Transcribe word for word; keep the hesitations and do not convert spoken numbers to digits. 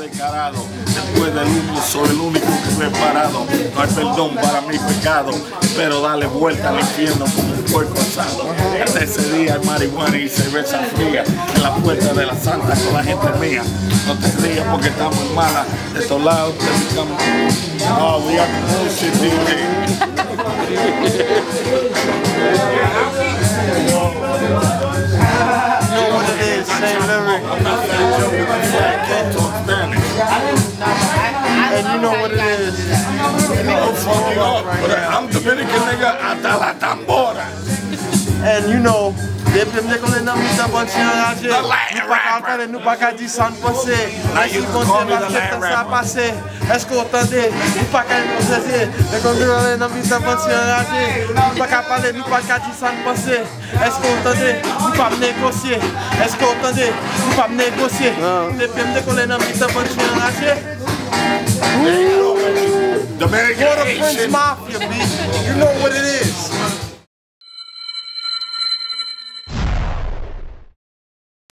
descarado. Después del humo soy el único que he parado. No hay perdón para mi pecado, pero dale vuelta al infierno como un puerco asado. Hasta ese día hay marihuana y cerveza fría en la puerta de la santa con la gente mía. No te rías porque estamos malas. De todos lados te picamos. Oh, we are bullshit, D J. Same lyric. And you know what it is. I'm Dominican nigga hasta la tambora. And you know, depuis que on est dans le bon enragé, nous pas qu'à nous pas qu'à dire sans penser. Est-ce qu'on s'est ça passé? Est-ce qu'on entendait? Nous pas qu'à nous dire. Mais quand on est dans le bon enragé, nous pas qu'à parler, nous pas qu'à dire sans penser. Est-ce qu'on entendait? Nous pas négocier. Est-ce qu'on entendait? Nous pas négocier. Depuis qu'on est dans le bon enragé. Dominican Port-au-Prince Mafia, B. You know what it is.